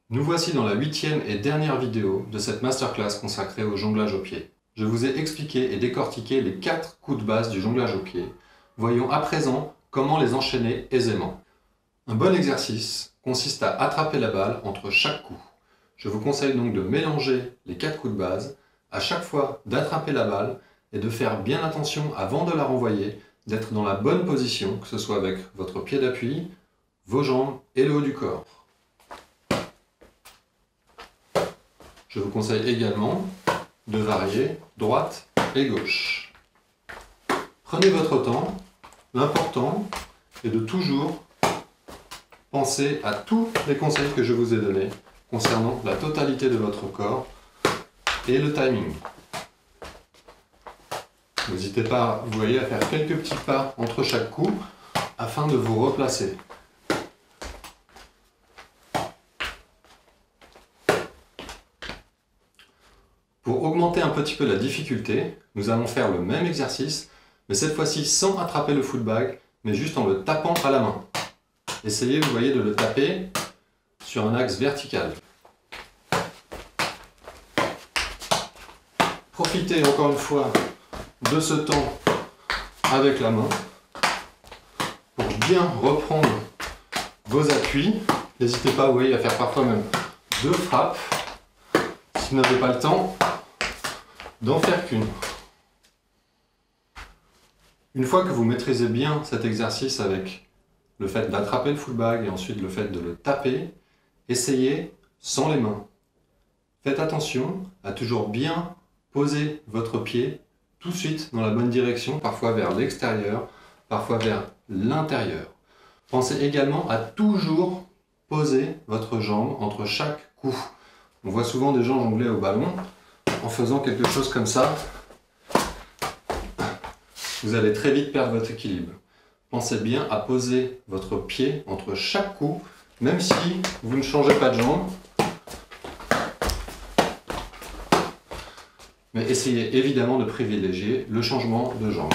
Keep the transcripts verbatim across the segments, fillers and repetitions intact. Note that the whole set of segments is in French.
Nous voici dans la huitième et dernière vidéo de cette masterclass consacrée au jonglage au pied. Je vous ai expliqué et décortiqué les quatre coups de base du jonglage au pied. Voyons à présent comment les enchaîner aisément. Un bon exercice consiste à attraper la balle entre chaque coup. Je vous conseille donc de mélanger les quatre coups de base, à chaque fois d'attraper la balle et de faire bien attention avant de la renvoyer, d'être dans la bonne position, que ce soit avec votre pied d'appui, vos jambes et le haut du corps. Je vous conseille également de varier droite et gauche. Prenez votre temps. L'important est de toujours penser à tous les conseils que je vous ai donnés concernant la totalité de votre corps et le timing. N'hésitez pas, vous voyez, à faire quelques petits pas entre chaque coup afin de vous replacer. Pour augmenter un petit peu la difficulté, nous allons faire le même exercice, mais cette fois-ci sans attraper le footbag, mais juste en le tapant à la main. Essayez, vous voyez, de le taper sur un axe vertical. Profitez encore une fois de ce temps avec la main pour bien reprendre vos appuis. N'hésitez pas, vous voyez, à faire parfois même deux frappes. Si vous n'avez pas le temps, d'en faire qu'une. Une fois que vous maîtrisez bien cet exercice avec le fait d'attraper le footbag et ensuite le fait de le taper, essayez sans les mains. Faites attention à toujours bien poser votre pied tout de suite dans la bonne direction, parfois vers l'extérieur, parfois vers l'intérieur. Pensez également à toujours poser votre jambe entre chaque coup. On voit souvent des gens jongler au ballon en faisant quelque chose comme ça. Vous allez très vite perdre votre équilibre. Pensez bien à poser votre pied entre chaque coup, même si vous ne changez pas de jambe. Mais essayez évidemment de privilégier le changement de jambe.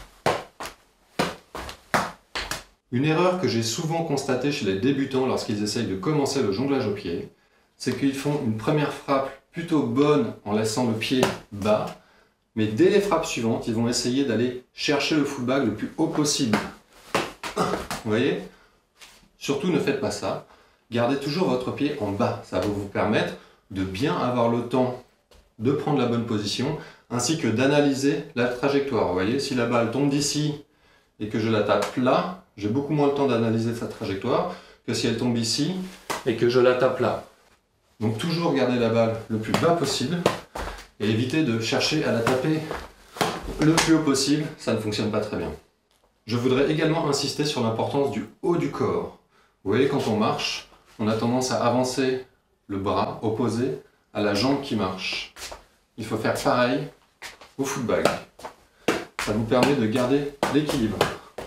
Une erreur que j'ai souvent constatée chez les débutants lorsqu'ils essayent de commencer le jonglage au pied, c'est qu'ils font une première frappe plutôt bonne en laissant le pied bas, mais dès les frappes suivantes, ils vont essayer d'aller chercher le footbag le plus haut possible. Vous voyez? Surtout ne faites pas ça. Gardez toujours votre pied en bas. Ça va vous permettre de bien avoir le temps de prendre la bonne position, ainsi que d'analyser la trajectoire. Vous voyez, si la balle tombe d'ici et que je la tape là, j'ai beaucoup moins le temps d'analyser sa trajectoire que si elle tombe ici et que je la tape là. Donc toujours garder la balle le plus bas possible et éviter de chercher à la taper le plus haut possible, ça ne fonctionne pas très bien. Je voudrais également insister sur l'importance du haut du corps. Vous voyez, quand on marche, on a tendance à avancer le bras opposé à la jambe qui marche. Il faut faire pareil au footbag. Ça vous permet de garder l'équilibre.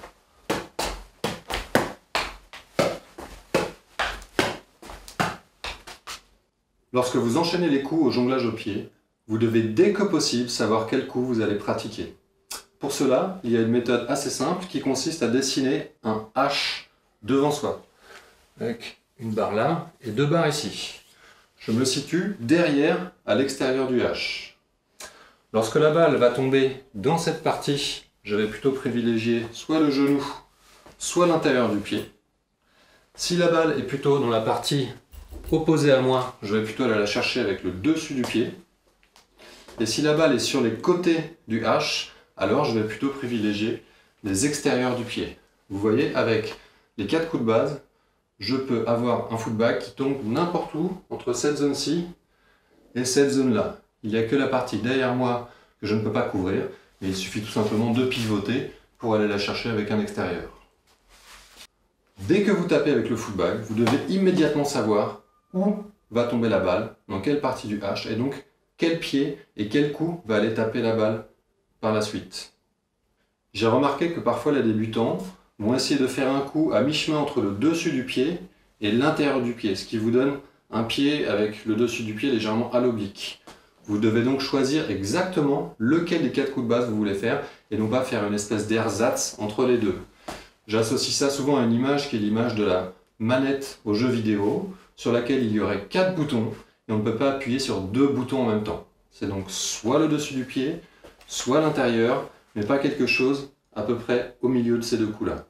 Lorsque vous enchaînez les coups au jonglage au pied, vous devez dès que possible savoir quel coup vous allez pratiquer. Pour cela, il y a une méthode assez simple qui consiste à dessiner un H devant soi, avec une barre là et deux barres ici. Je me situe derrière, à l'extérieur du H. Lorsque la balle va tomber dans cette partie, je vais plutôt privilégier soit le genou, soit l'intérieur du pied. Si la balle est plutôt dans la partie opposée à moi, je vais plutôt aller la chercher avec le dessus du pied. Et si la balle est sur les côtés du H, alors je vais plutôt privilégier les extérieurs du pied. Vous voyez, avec les quatre coups de base, je peux avoir un footbag qui tombe n'importe où entre cette zone-ci et cette zone-là. Il n'y a que la partie derrière moi que je ne peux pas couvrir, et il suffit tout simplement de pivoter pour aller la chercher avec un extérieur. Dès que vous tapez avec le footbag, vous devez immédiatement savoir où va tomber la balle, dans quelle partie du H, et donc quel pied et quel coup va aller taper la balle par la suite. J'ai remarqué que parfois les débutants vont essayer de faire un coup à mi-chemin entre le dessus du pied et l'intérieur du pied, ce qui vous donne un pied avec le dessus du pied légèrement à l'oblique. Vous devez donc choisir exactement lequel des quatre coups de base vous voulez faire et non pas faire une espèce d'ersatz entre les deux. J'associe ça souvent à une image qui est l'image de la manette aux jeux vidéo. sur laquelle il y aurait quatre boutons et on ne peut pas appuyer sur deux boutons en même temps. C'est donc soit le dessus du pied, soit l'intérieur, mais pas quelque chose à peu près au milieu de ces deux coups-là.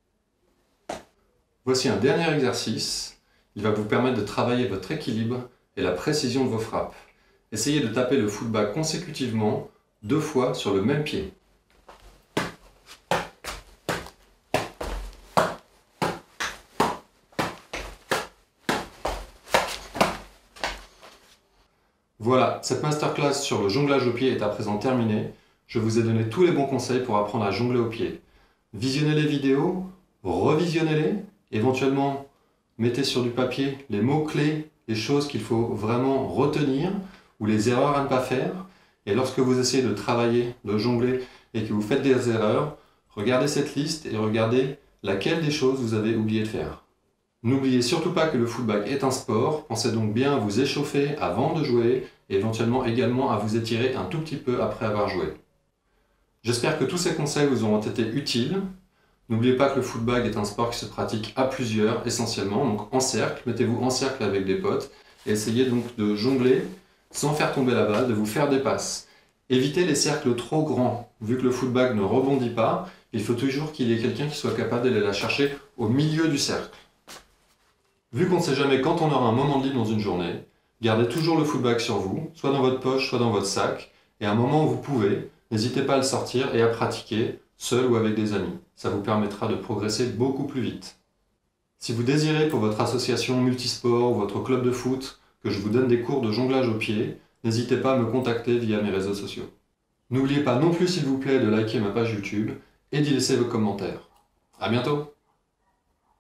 Voici un dernier exercice. Il va vous permettre de travailler votre équilibre et la précision de vos frappes. Essayez de taper le football consécutivement deux fois sur le même pied. Voilà, cette masterclass sur le jonglage au pied est à présent terminée. Je vous ai donné tous les bons conseils pour apprendre à jongler au pied. Visionnez les vidéos, revisionnez-les, éventuellement mettez sur du papier les mots-clés, les choses qu'il faut vraiment retenir ou les erreurs à ne pas faire. Et lorsque vous essayez de travailler, de jongler et que vous faites des erreurs, regardez cette liste et regardez laquelle des choses vous avez oublié de faire. N'oubliez surtout pas que le football est un sport, pensez donc bien à vous échauffer avant de jouer et éventuellement également à vous étirer un tout petit peu après avoir joué. J'espère que tous ces conseils vous auront été utiles. N'oubliez pas que le football est un sport qui se pratique à plusieurs essentiellement, donc en cercle, mettez-vous en cercle avec des potes et essayez donc de jongler sans faire tomber la balle, de vous faire des passes. Évitez les cercles trop grands, vu que le football ne rebondit pas, il faut toujours qu'il y ait quelqu'un qui soit capable d'aller la chercher au milieu du cercle. Vu qu'on ne sait jamais quand on aura un moment de libre dans une journée, gardez toujours le football sur vous, soit dans votre poche, soit dans votre sac, et à un moment où vous pouvez, n'hésitez pas à le sortir et à pratiquer, seul ou avec des amis. Ça vous permettra de progresser beaucoup plus vite. Si vous désirez pour votre association multisport ou votre club de foot que je vous donne des cours de jonglage au pied, n'hésitez pas à me contacter via mes réseaux sociaux. N'oubliez pas non plus s'il vous plaît de liker ma page YouTube et d'y laisser vos commentaires. À bientôt!